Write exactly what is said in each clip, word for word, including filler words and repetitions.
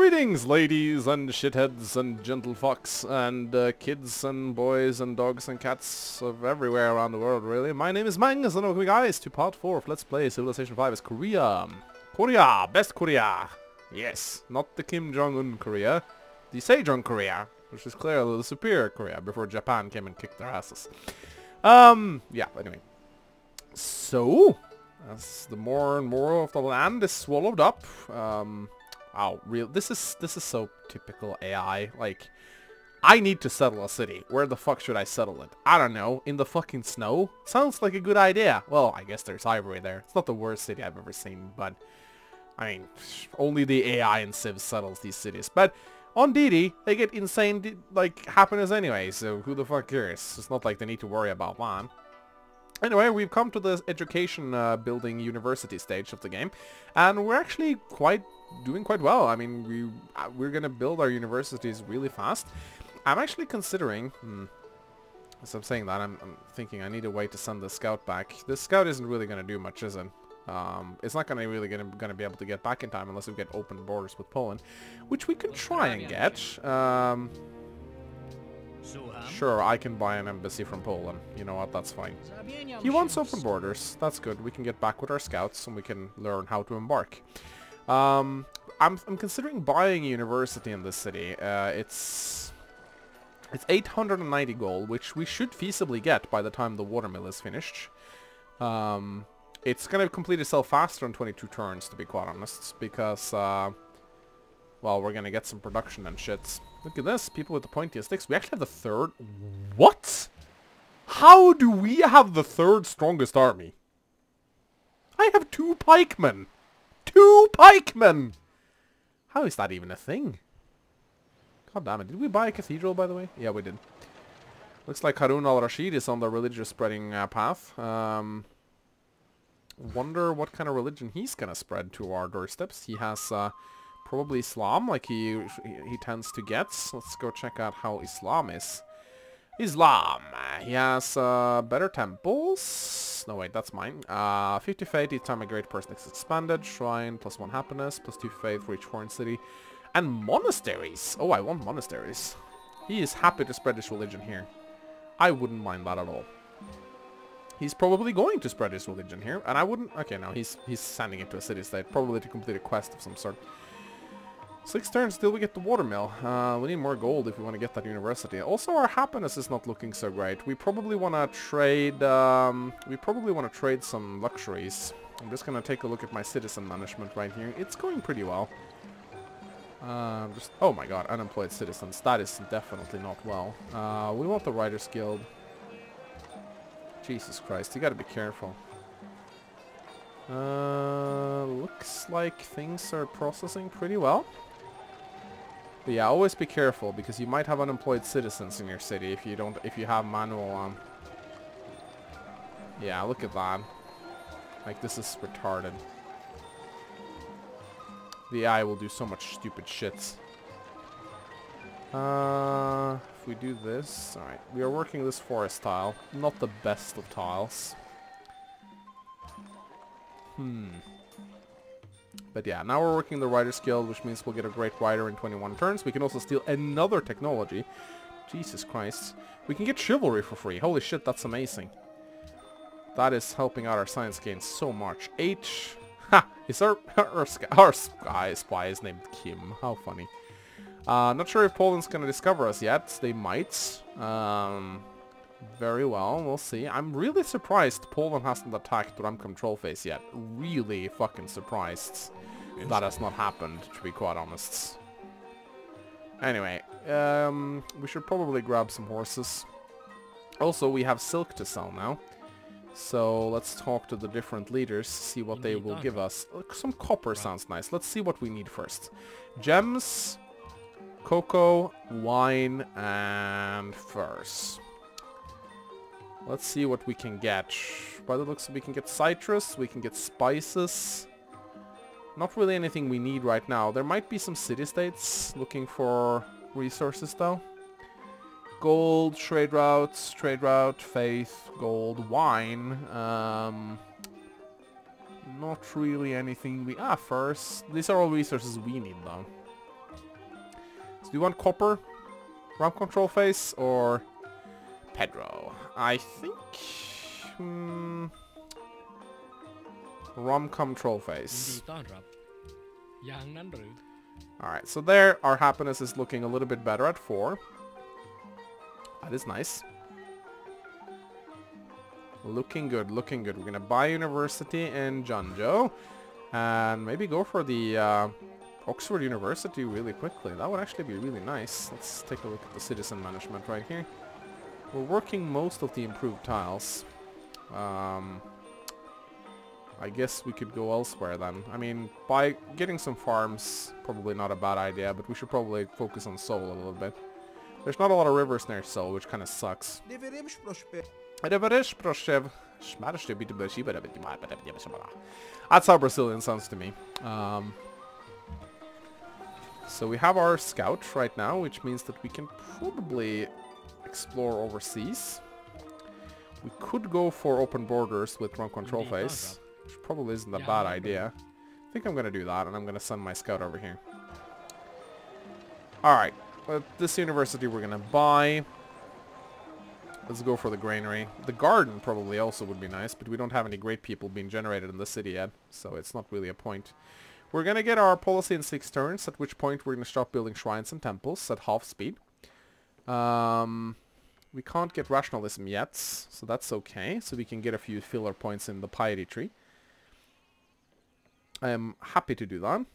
Greetings, ladies and shitheads and gentlefolks and uh, kids and boys and dogs and cats of everywhere around the world, really. My name is Mangus and welcome, guys, to part four of Let's Play Civilization five as Korea. Korea! Best Korea! Yes, not the Kim Jong-un Korea, the Sejong Korea, which is clearly the superior Korea before Japan came and kicked their asses. Um, yeah, anyway. So, as the more and more of the land is swallowed up, um... Oh, real. This is this is so typical A I. Like, I need to settle a city. Where the fuck should I settle it? I don't know. In the fucking snow? Sounds like a good idea. Well, I guess there's ivory there. It's not the worst city I've ever seen, but I mean, only the A I in Civ settles these cities. But on Deity, they get insane like happiness anyway. So who the fuck cares? It's not like they need to worry about that. Anyway, we've come to the education uh, building university stage of the game, and we're actually quite doing quite well. I mean, we uh, we're gonna build our universities really fast. I'm actually considering, hmm, as I'm saying that, I'm, I'm thinking I need a way to send the scout back. This scout isn't really gonna do much, is it? Um, it's not gonna really gonna gonna be able to get back in time unless we get open borders with Poland, which we can try and get. Um, Sure, I can buy an embassy from Poland. You know what, that's fine. He wants open borders. That's good. We can get back with our scouts and we can learn how to embark. Um, I'm, I'm considering buying a university in this city. Uh, it's it's eight hundred ninety gold, which we should feasibly get by the time the watermill is finished. Um, it's going to complete itself faster in twenty-two turns, to be quite honest, because... Uh, well, we're gonna get some production and shit. Look at this, people with the pointiest sticks. We actually have the third... What? How do we have the third strongest army? I have two pikemen! Two pikemen! How is that even a thing? God damn it. Did we buy a cathedral, by the way? Yeah, we did. Looks like Harun al-Rashid is on the religious spreading uh, path. Um, wonder what kind of religion he's gonna spread to our doorsteps. He has... Uh, Probably Islam, like he he tends to get. Let's go check out how Islam is. Islam. He has uh, better temples. No, wait, that's mine. Uh, fifty faith each time a great person is expanded. Shrine, plus one happiness, plus two faith for each foreign city. And monasteries. Oh, I want monasteries. He is happy to spread his religion here. I wouldn't mind that at all. He's probably going to spread his religion here, and I wouldn't... Okay, no, he's, he's sending it to a city-state, probably to complete a quest of some sort. Six turns till we get the watermill. Uh, we need more gold if we want to get that university. Also, our happiness is not looking so great. We probably want to trade... Um, we probably want to trade some luxuries. I'm just going to take a look at my citizen management right here. It's going pretty well. Uh, just oh my god, unemployed citizens. That is definitely not well. Uh, we want the Writers Guild. Jesus Christ, you gotta be careful. Uh, looks like things are processing pretty well. But yeah, always be careful because you might have unemployed citizens in your city if you don't, if you have manual on. Um, yeah, look at that. Like, this is retarded. The A I will do so much stupid shit. Uh, if we do this, alright, we are working this forest tile. Not the best of tiles. Hmm. But yeah, now we're working the Writer's Guild, which means we'll get a great writer in twenty-one turns. We can also steal another technology. Jesus Christ. We can get chivalry for free. Holy shit, that's amazing. That is helping out our science gains so much. H... Ha! Is our, our, our spy, spy is named Kim. How funny. Uh, not sure if Poland's gonna discover us yet. They might. Um... Very well, we'll see. I'm really surprised Poland hasn't attacked Ram control phase yet. Really fucking surprised that has not happened, to be quite honest. Anyway, um, we should probably grab some horses. Also, we have silk to sell now. So let's talk to the different leaders, see what they will give us. Look, some copper sounds nice. Let's see what we need first. Gems, cocoa, wine, and furs. Let's see what we can get. By the looks, we can get citrus, we can get spices. Not really anything we need right now. There might be some city-states looking for resources, though. Gold, trade routes, trade route, faith, gold, wine. Um, not really anything we... Ah, furs. These are all resources we need, though. So do you want copper? Rum control phase or Pedro? I think... Hmm, rum control phase. Alright, so there our happiness is looking a little bit better at four. That is nice. Looking good, looking good. We're gonna buy university in Janjo. And maybe go for the uh, Oxford University really quickly. That would actually be really nice. Let's take a look at the citizen management right here. We're working most of the improved tiles. Um, I guess we could go elsewhere then. I mean, by getting some farms, probably not a bad idea, but we should probably focus on Seoul a little bit. There's not a lot of rivers near Seoul, which kind of sucks. That's how Brazilian sounds to me. Um, so we have our scout right now, which means that we can probably explore overseas. We could go for open borders with rum control phase, which probably isn't a bad idea. I think I'm going to do that, and I'm going to send my scout over here. Alright, well, this university we're going to buy. Let's go for the granary. The garden probably also would be nice, but we don't have any great people being generated in the city yet, so it's not really a point. We're going to get our policy in six turns, at which point we're going to start building shrines and temples at half speed. Um, we can't get rationalism yet, so that's okay. So we can get a few filler points in the piety tree. I am happy to do that.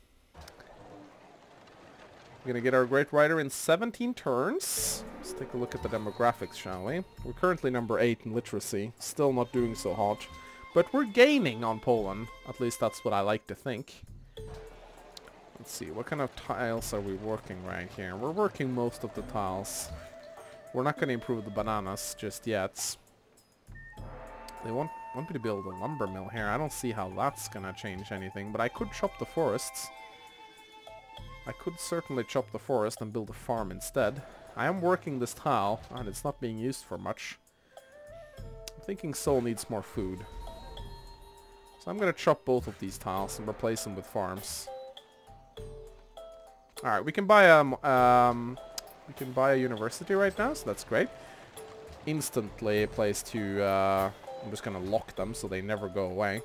We're going to get our Great Rider in seventeen turns. Let's take a look at the demographics, shall we? We're currently number eight in literacy. Still not doing so hot. But we're gaining on Poland. At least that's what I like to think. Let's see, what kind of tiles are we working right here? We're working most of the tiles. We're not going to improve the bananas just yet. They want, want me to build a lumber mill here. I don't see how that's going to change anything. But I could chop the forests. I could certainly chop the forest and build a farm instead. I am working this tile, and it's not being used for much. I'm thinking Seoul needs more food. So I'm going to chop both of these tiles and replace them with farms. Alright, we can buy a, um, we can buy a university right now, so that's great. Instantly place to, uh, I'm just going to lock them so they never go away.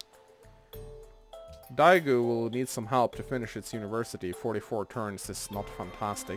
Daegu will need some help to finish its university. forty-four turns is not fantastic.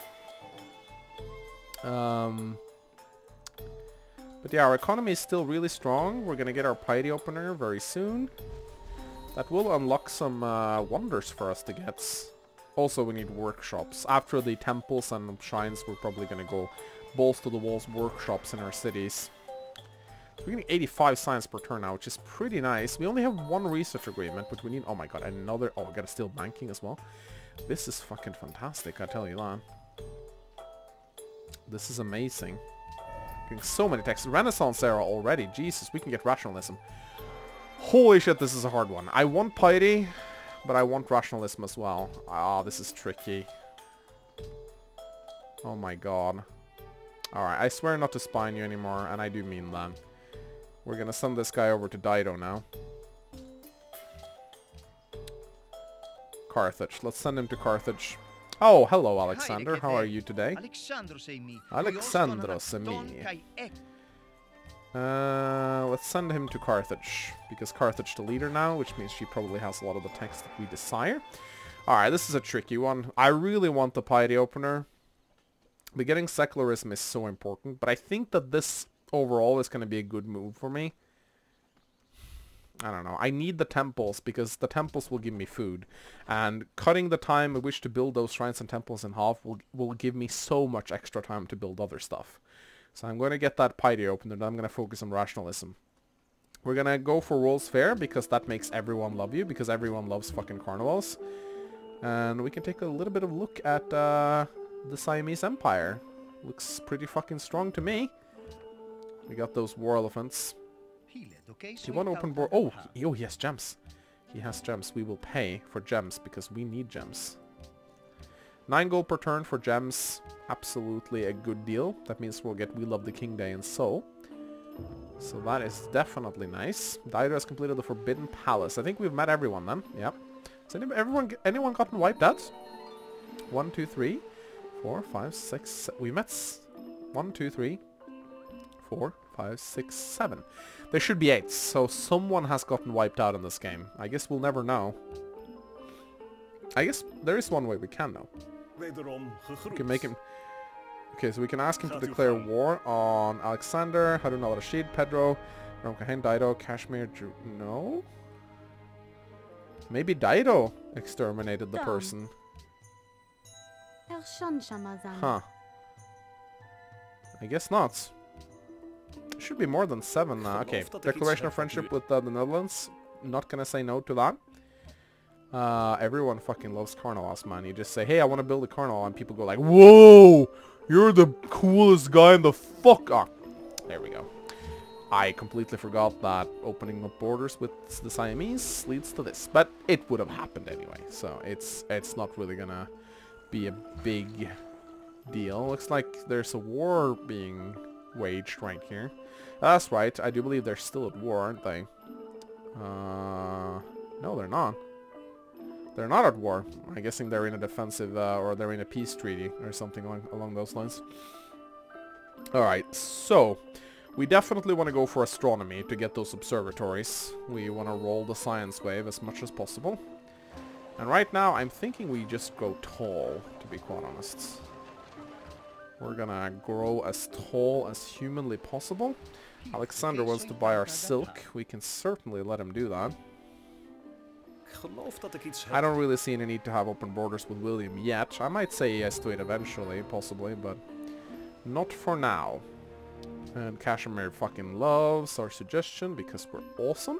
Um, but yeah, our economy is still really strong. We're going to get our piety opener very soon. That will unlock some uh, wonders for us to get. Also, we need workshops. After the temples and shrines, we're probably going to go balls to the walls workshops in our cities. We're getting eighty-five science per turn now, which is pretty nice. We only have one research agreement, but we need... Oh my god, another... Oh, we got a steel banking as well. This is fucking fantastic, I tell you that. This is amazing. Getting so many texts. Renaissance era already. Jesus, we can get rationalism. Holy shit, this is a hard one. I want piety, but I want rationalism as well. Ah, oh, this is tricky. Oh my god. Alright, I swear not to spine you anymore, and I do mean that. We're gonna send this guy over to Dido now. Carthage. Let's send him to Carthage. Oh, hello, Alexander. How are you today? Alexandro Semi. Uh, let's send him to Carthage. Because Carthage the leader now, which means she probably has a lot of the text that we desire. Alright, this is a tricky one. I really want the piety opener. But getting secularism is so important. But I think that this... overall is going to be a good move for me. I don't know. I need the temples because the temples will give me food. And cutting the time at which to build those shrines and temples in half will, will give me so much extra time to build other stuff. So I'm going to get that piety open and I'm going to focus on rationalism. We're going to go for World's Fair because that makes everyone love you because everyone loves fucking carnivals. And we can take a little bit of a look at uh, the Siamese Empire. Looks pretty fucking strong to me. We got those war elephants. Do you want to open board? Oh, he, oh, he has gems. He has gems. We will pay for gems because we need gems. Nine gold per turn for gems. Absolutely a good deal. That means we'll get We Love the King Day in Seoul. So that is definitely nice. Dido has completed the Forbidden Palace. I think we've met everyone then. Yep. Has any, everyone, anyone gotten wiped out? One, two, three, four, five, six, se we met s one, two, three, four, five, six, seven. There should be eight, so someone has gotten wiped out in this game. I guess we'll never know. I guess there is one way we can know. We can make him... Okay, so we can ask him to declare war on Alexander, Harun al-Rashid, Pedro, Ramkahen, Dido, Kashmir, Ju no? Maybe Dido exterminated the person. Huh. I guess not. Should be more than seven now. Okay, declaration of friendship with uh, the Netherlands. Not gonna say no to that. Uh, everyone fucking loves carnivals, man. You just say, hey, I want to build a carnival, and people go like, whoa, you're the coolest guy in the fuck. Ah, there we go. I completely forgot that opening up borders with the Siamese leads to this, but it would have happened anyway, so it's it's not really gonna be a big deal. Looks like there's a war being waged right here. That's right, I do believe they're still at war, aren't they? Uh, no, they're not. They're not at war. I'm guessing they're in a defensive, uh, or they're in a peace treaty, or something along, along those lines. Alright, so... we definitely want to go for astronomy to get those observatories. We want to roll the science wave as much as possible. And right now, I'm thinking we just go tall, to be quite honest. We're gonna grow as tall as humanly possible. Alexander wants to buy our silk. We can certainly let him do that. I don't really see any need to have open borders with William yet. I might say yes to it eventually, possibly, but not for now. And Kashmir fucking loves our suggestion because we're awesome.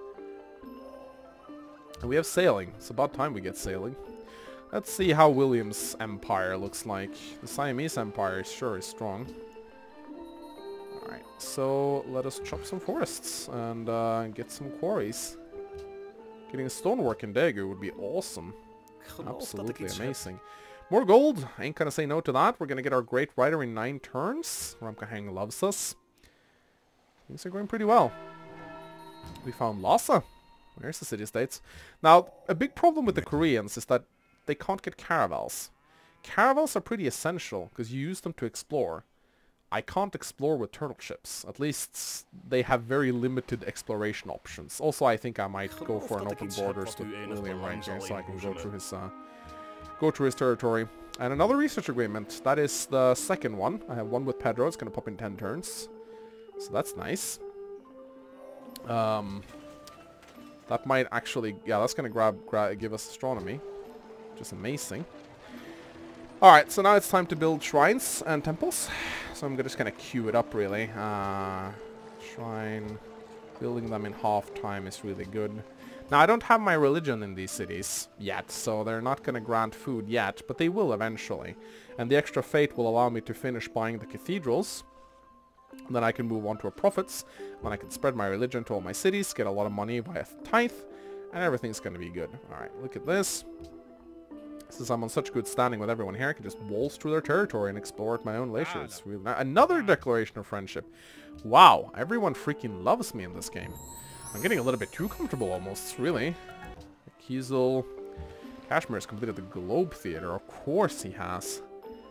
And we have sailing. It's about time we get sailing. Let's see how William's empire looks like. The Siamese empire sure is strong. Alright, so let us chop some forests and uh, get some quarries. Getting stonework in Daegu would be awesome. Absolutely amazing. More gold. I ain't gonna say no to that. We're gonna get our Great Rider in nine turns. Ramkahang loves us. Things are going pretty well. We found Lhasa. Where's the city-states? Now, a big problem with the Koreans is that they can't get caravels. Caravels are pretty essential, because you use them to explore. I can't explore with turtle ships. At least they have very limited exploration options. Also, I think I might go for an open borders with William right here, so I can go through his... Uh, go through his territory. And another research agreement. That is the second one. I have one with Pedro. It's going to pop in ten turns. So that's nice. Um, that might actually... yeah, that's going to grab, grab give us astronomy. Which is amazing. Alright, so now it's time to build shrines and temples. So I'm just going to queue it up, really. Uh, shrine... building them in half time is really good. Now, I don't have my religion in these cities yet, so they're not going to grant food yet, but they will eventually. And the extra fate will allow me to finish buying the cathedrals. And then I can move on to a prophets. Then I can spread my religion to all my cities, get a lot of money via tithe, and everything's going to be good. Alright, look at this. Since I'm on such good standing with everyone here, I can just waltz through their territory and explore at my own leisure. It's really nice. Another declaration of friendship. Wow, everyone freaking loves me in this game. I'm getting a little bit too comfortable almost, really. Kiesel. Kashmir has completed the Globe Theater. Of course he has.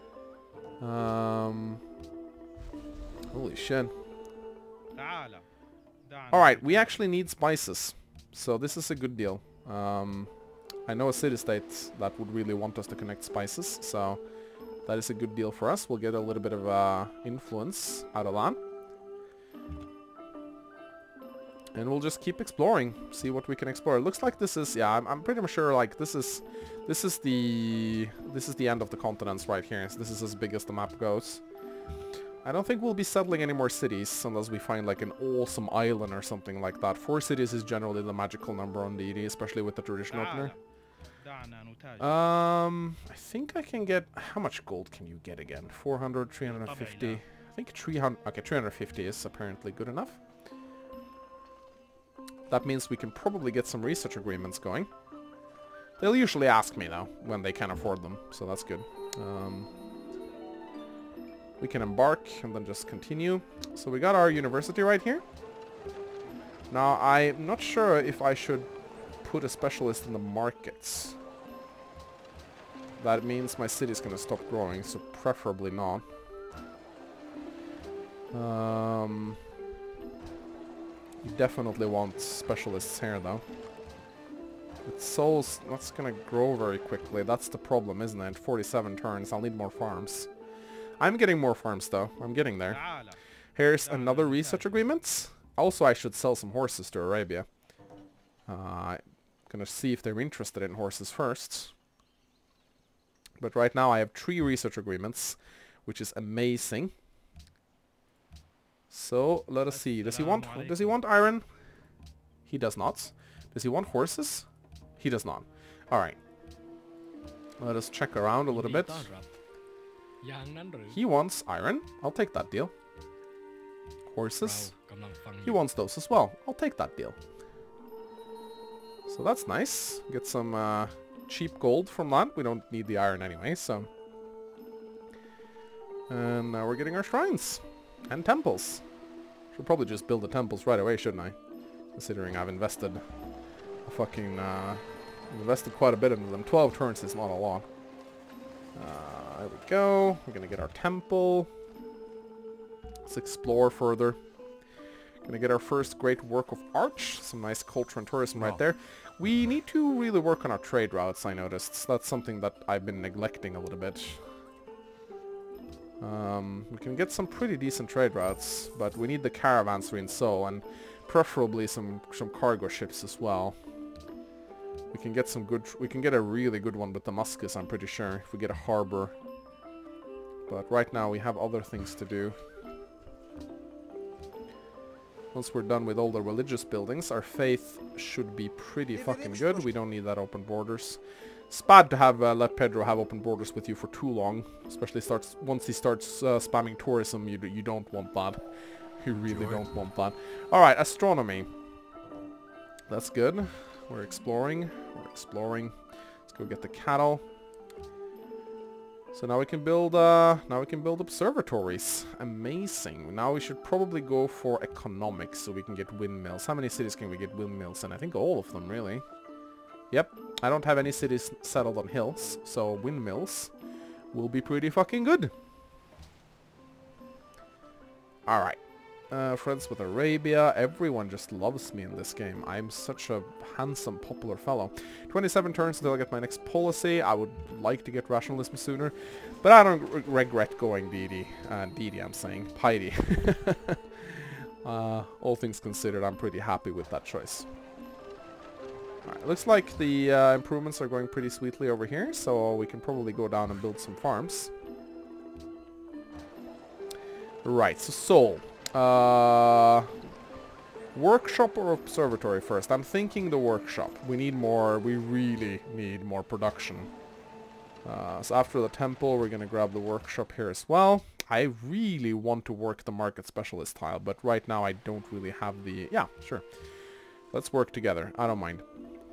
Um. Holy shit. Alright, we actually need spices. So this is a good deal. Um, I know a city-state that would really want us to connect spices. So that is a good deal for us. We'll get a little bit of uh, influence out of that. And we'll just keep exploring, see what we can explore. It looks like this is, yeah, I'm, I'm pretty sure like this is, this is the, this is the end of the continents right here. So this is as big as the map goes. I don't think we'll be settling any more cities unless we find like an awesome island or something like that. Four cities is generally the magical number on Deity, especially with the tradition opener. Um, I think I can get, how much gold can you get again? four hundred, three hundred fifty. I think three hundred, okay, three hundred fifty is apparently good enough. That means we can probably get some research agreements going. They'll usually ask me, though, when they can afford them, so that's good. Um, we can embark and then just continue. So we got our university right here. Now, I'm not sure if I should put a specialist in the markets. that means my city's gonna stop growing, so preferably not. Um, you definitely want specialists here, though. It's souls, that's gonna grow very quickly. That's the problem, isn't it? forty-seven turns, I'll need more farms. I'm getting more farms, though. I'm getting there. Here's another research agreement. Also, I should sell some horses to Arabia. Uh, I'm gonna see if they're interested in horses first. But right now I have three research agreements, which is amazing. So, let us see. Does he want does he want iron? He does not. Does he want horses? He does not. Alright. Let us check around a little bit. He wants iron. I'll take that deal. Horses. He wants those as well. I'll take that deal. So that's nice. Get some uh, cheap gold from that. We don't need the iron anyway, so... And now we're getting our shrines. And temples. Should probably just build the temples right away, shouldn't I? Considering I've invested a fucking... Uh, invested quite a bit into them. twelve turns is not a lot. Uh, there we go. We're gonna get our temple. Let's explore further. Gonna get our first great work of art. Some nice culture and tourism right there. We need to really work on our trade routes, I noticed. That's something that I've been neglecting a little bit. Um, we can get some pretty decent trade routes, but we need the caravans in Seoul, and preferably some some cargo ships as well. We can get some good... We can get a really good one with Damascus, I'm pretty sure, if we get a harbor. But right now we have other things to do. Once we're done with all the religious buildings, our faith should be pretty fucking good. We don't need that open borders. It's bad to have uh, let Pedro have open borders with you for too long, especially starts once he starts uh, spamming tourism. You you don't want that. You really don't want that. All right, astronomy. That's good. We're exploring. We're exploring. Let's go get the cattle. So now we can build, uh, now we can build observatories. Amazing. Now we should probably go for economics so we can get windmills. How many cities can we get windmills in? I think all of them, really. Yep. I don't have any cities settled on hills, so windmills will be pretty fucking good. Alright. Uh, friends with Arabia. Everyone just loves me in this game. I'm such a handsome, popular fellow. twenty-seven turns until I get my next policy. I would like to get rationalism sooner, but I don't re regret going Deity. Uh, Deity, I'm saying. Piety. uh, all things considered, I'm pretty happy with that choice. Alright, looks like the uh, improvements are going pretty sweetly over here, so we can probably go down and build some farms. Right, so Seoul. Uh, workshop or observatory first? I'm thinking the workshop. We need more, we really need more production. Uh, so after the temple, we're gonna grab the workshop here as well. I really want to work the market specialist tile, but right now I don't really have the... Yeah, sure. Let's work together. I don't mind.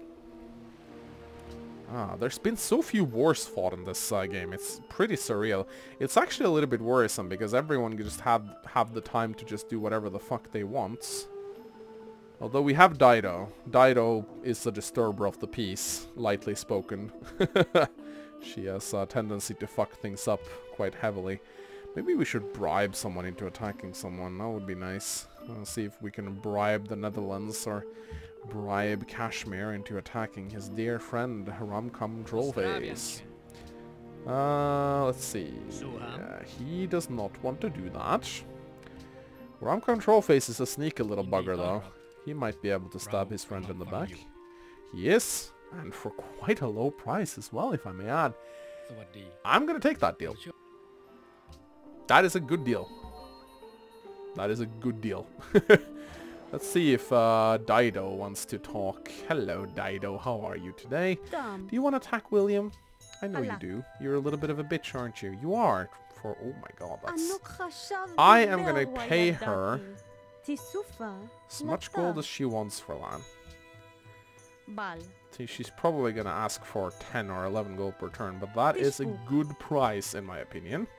Ah, there's been so few wars fought in this uh, game. It's pretty surreal. It's actually a little bit worrisome because everyone can just have have the time to just do whatever the fuck they want. Although we have Dido. Dido is a disturber of the peace, lightly spoken. She has a tendency to fuck things up quite heavily. Maybe we should bribe someone into attacking someone. That would be nice. Uh, see if we can bribe the Netherlands or bribe Kashmir into attacking his dear friend Ramkam Trollface. Uh, let's see. Uh, he does not want to do that. Ramkam Trollface is a sneaky little bugger though. He might be able to stab his friend in the back. He is, and for quite a low price as well, if I may add. I'm gonna take that deal. That is a good deal. That is a good deal. Let's see if uh, Dido wants to talk. Hello, Dido. How are you today? Do you want to attack William? I know you do. You're a little bit of a bitch, aren't you? You are. For oh my god, that's... I am gonna pay her as much gold as she wants for that. See, she's probably gonna ask for ten or eleven gold per turn, but that is a good price in my opinion.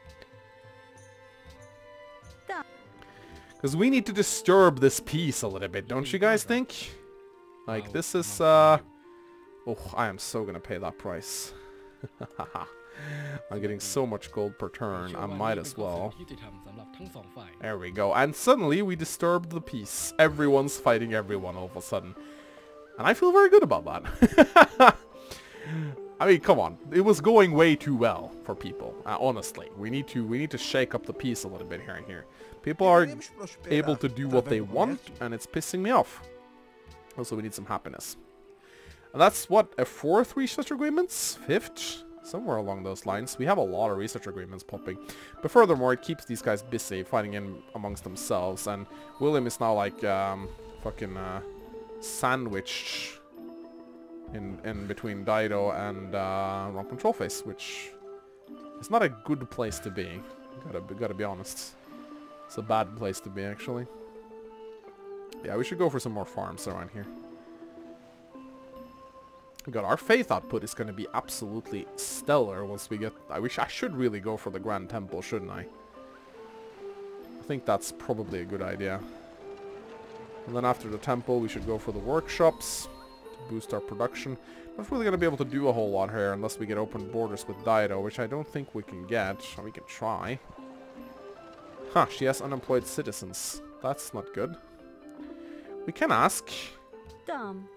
Because we need to disturb this peace a little bit, don't you guys think? Like, this is, uh... oh, I am so gonna pay that price. I'm getting so much gold per turn, I might as well. There we go. And suddenly we disturbed the peace. Everyone's fighting everyone all of a sudden. And I feel very good about that. I mean, come on. It was going way too well for people. Uh, honestly, we need to we need to shake up the peace a little bit here and here. People are able to do what they want, and it's pissing me off. Also, we need some happiness. And that's what, a fourth research agreements? Fifth? Somewhere along those lines. We have a lot of research agreements popping. But furthermore, it keeps these guys busy fighting in amongst themselves. And William is now like um, fucking uh, sandwiched in in between Dido and uh, Rump and Trollface, which is not a good place to be. Gotta gotta be honest. It's a bad place to be, actually. Yeah, we should go for some more farms around here. God, our faith output is going to be absolutely stellar once we get... I wish I should really go for the Grand Temple, shouldn't I? I think that's probably a good idea. And then after the temple, we should go for the workshops to boost our production. Not really going to be able to do a whole lot here unless we get open borders with Dido, which I don't think we can get. We can try. Huh, she has unemployed citizens. That's not good. We can ask. Dumb.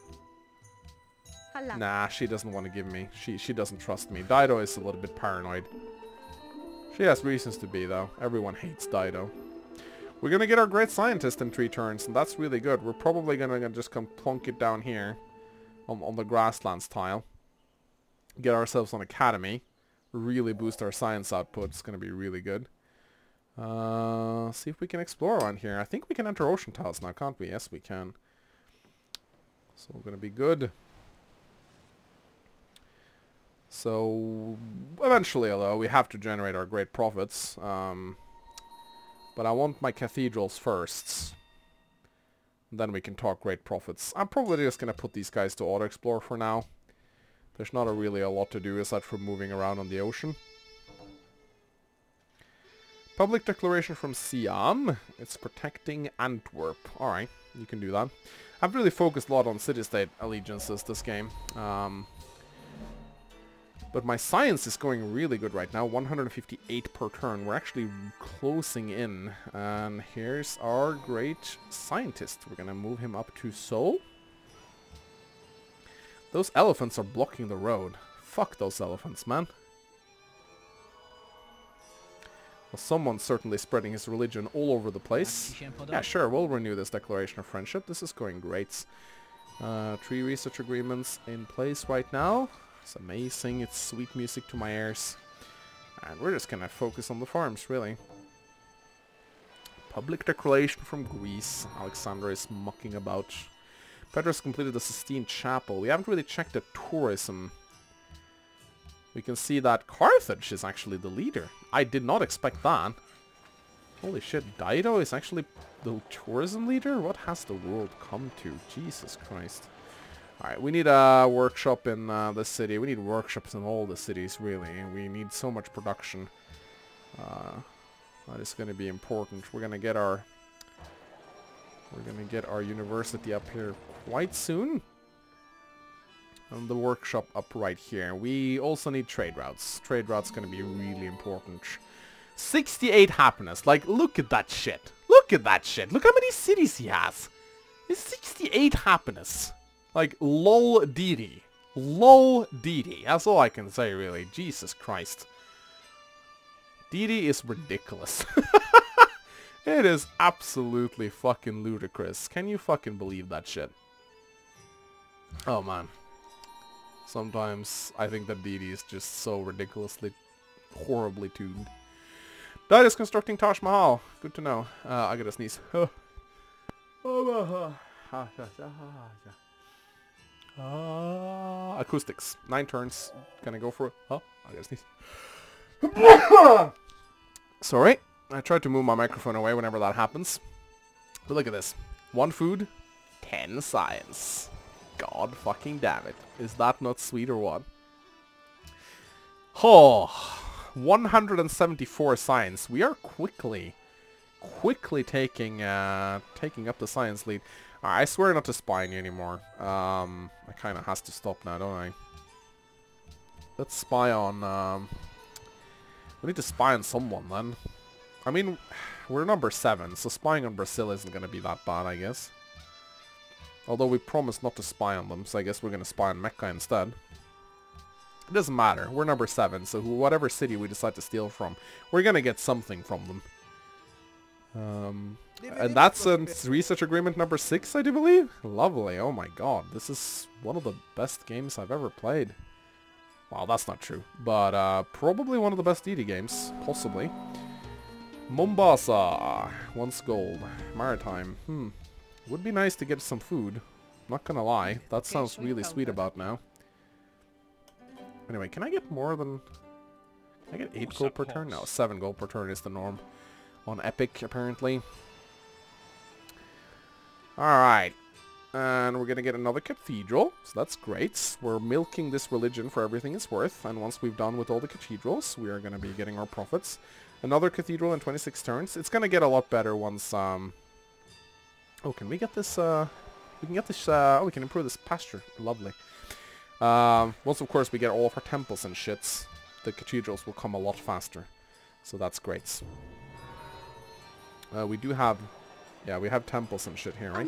Nah, she doesn't want to give me. She she doesn't trust me. Dido is a little bit paranoid. She has reasons to be, though. Everyone hates Dido. We're going to get our great scientist in three turns, and that's really good. We're probably going to just come plonk it down here on, on the grasslands tile. Get ourselves an academy. Really boost our science output. It's going to be really good. Uh, see if we can explore around here. I think we can enter ocean tiles now, can't we? Yes, we can. So we're going to be good. So, eventually, although, we have to generate our great profits. Um, but I want my cathedrals first. Then we can talk great profits. I'm probably just going to put these guys to auto-explore for now. There's not a really a lot to do aside from moving around on the ocean. Public declaration from Siam. It's protecting Antwerp. Alright, you can do that. I've really focused a lot on city-state allegiances this game. Um... But my science is going really good right now, one hundred fifty-eight per turn. We're actually closing in. And here's our great scientist. We're gonna move him up to Seoul. Those elephants are blocking the road. Fuck those elephants, man. Well, someone's certainly spreading his religion all over the place. Yeah, sure, we'll renew this declaration of friendship. This is going great. Uh, three research agreements in place right now. It's amazing. It's sweet music to my ears. And we're just gonna focus on the farms, really. Public declaration from Greece. Alexander is mucking about. Petrus completed the Sistine Chapel. We haven't really checked the tourism. We can see that Carthage is actually the leader. I did not expect that. Holy shit, Dido is actually the tourism leader? What has the world come to? Jesus Christ. Alright, we need a workshop in uh, the city. We need workshops in all the cities, really. We need so much production. Uh, that is going to be important. We're going to get our... We're going to get our university up here quite soon. And the workshop up right here. We also need trade routes. Trade routes going to be really important. sixty-eight happiness. Like, look at that shit. Look at that shit. Look how many cities he has. It's sixty-eight happiness. Like, lol Deity. Lol Deity. That's all I can say, really. Jesus Christ. Deity is ridiculous. It is absolutely fucking ludicrous. Can you fucking believe that shit? Oh, man. Sometimes I think that Deity is just so ridiculously, horribly tuned. That is constructing Taj Mahal. Good to know. Uh, I gotta sneeze. Uh, acoustics. Nine turns. Gonna go for it. Huh? I gotta sneeze. Sorry. I tried to move my microphone away whenever that happens. But look at this. One food, ten science. God fucking damn it. Is that not sweet or what? Oh, one hundred seventy-four science. We are quickly, quickly taking uh, taking up the science lead. I swear not to spy on you anymore. Um, I kind of has to stop now, don't I? Let's spy on um, We need to spy on someone then. I mean, we're number seven, so spying on Brazil isn't going to be that bad, I guess. Although we promised not to spy on them, so I guess we're going to spy on Mecca instead. It doesn't matter. We're number seven, so whatever city we decide to steal from, we're going to get something from them. Um, and that's a research agreement number six, I do believe. Lovely. Oh my god. This is one of the best games I've ever played. Well, that's not true. But uh, probably one of the best Deity games. Possibly. Mombasa. Once gold. Maritime. Hmm. Would be nice to get some food. Not gonna lie. That sounds really sweet about now. Anyway, can I get more than... Can I get eight gold per turn? No, seven gold per turn is the norm. On Epic, apparently. Alright. And we're gonna get another cathedral. So that's great. We're milking this religion for everything it's worth. And once we've done with all the cathedrals, we are gonna be getting our profits. Another cathedral in twenty-six turns. It's gonna get a lot better once... um. Oh, can we get this... Uh, we can get this... Uh, oh, we can improve this pasture. Lovely. Um, once, of course, we get all of our temples and shits, the cathedrals will come a lot faster. So that's great. Uh, we do have... Yeah, we have temples and shit here, right?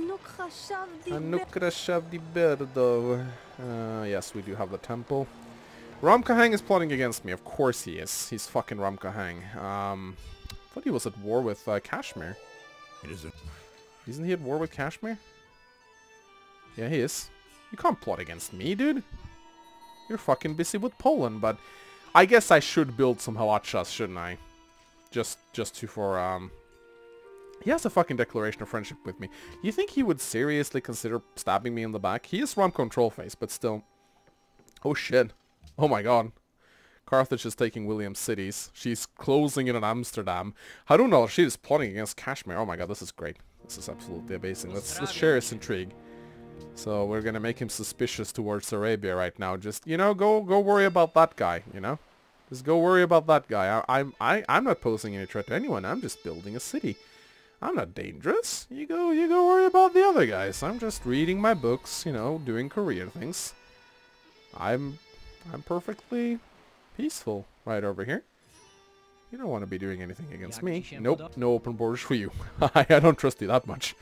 Uh, yes, we do have the temple. Ramkahang is plotting against me. Of course he is. He's fucking Ramkahang. Um, I thought he was at war with uh, Kashmir. It isn't. Isn't he at war with Kashmir? Yeah, he is. You can't plot against me, dude. You're fucking busy with Poland, but I guess I should build some Halachas, shouldn't I? Just, just to for, um... He has a fucking declaration of friendship with me. You think he would seriously consider stabbing me in the back? He is Rom Control Face, but still. Oh shit. Oh my god. Carthage is taking William's cities. She's closing in on Amsterdam. I don't know. She is plotting against Kashmir. Oh my god, this is great. This is absolutely amazing. Let's, let's share his intrigue. So we're gonna make him suspicious towards Arabia right now. Just, you know, go go worry about that guy, you know? Just go worry about that guy. I, I'm I, I'm not posing any threat to anyone. I'm just building a city. I'm not dangerous. You go you go worry about the other guys. I'm just reading my books, you know, doing career things. I'm I'm perfectly peaceful right over here. You don't want to be doing anything against me. Nope, no open borders for you. I don't trust you that much.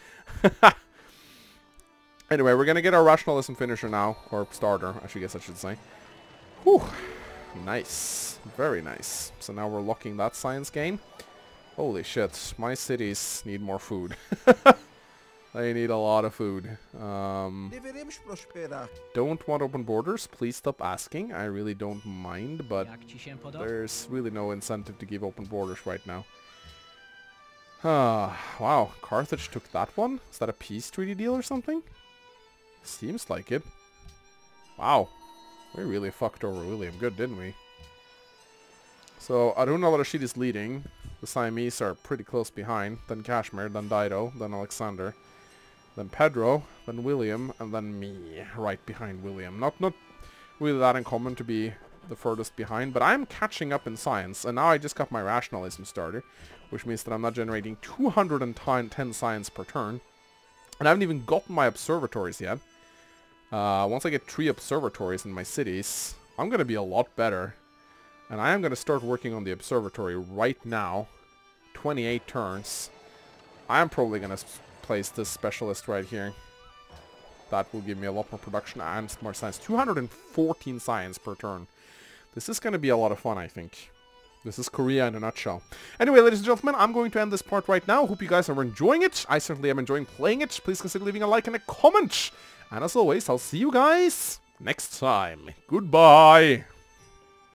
Anyway, we're gonna get our rationalism finisher now, or starter, I should guess I should say. Whew. Nice. Very nice. So now we're locking that science gain. Holy shit, my cities need more food. They need a lot of food. Um, don't want open borders, please stop asking. I really don't mind, but there's really no incentive to give open borders right now. Ah, wow, Carthage took that one? Is that a peace treaty deal or something? Seems like it. Wow. We really fucked over William good, didn't we? So, Arun al-Rashid is leading. The Siamese are pretty close behind. Then Kashmir, then Dido, then Alexander. Then Pedro, then William, and then me. Right behind William. Not, not really that uncommon to be the furthest behind, but I'm catching up in science. And now I just got my rationalism starter, which means that I'm not generating two hundred ten science per turn. And I haven't even gotten my observatories yet. Uh, once I get three observatories in my cities, I'm going to be a lot better. And I am going to start working on the observatory right now. twenty-eight turns. I am probably going to place this specialist right here. That will give me a lot more production and more science. two hundred fourteen science per turn. This is going to be a lot of fun, I think. This is Korea in a nutshell. Anyway, ladies and gentlemen, I'm going to end this part right now. Hope you guys are enjoying it. I certainly am enjoying playing it. Please consider leaving a like and a comment. And as always, I'll see you guys next time. Goodbye.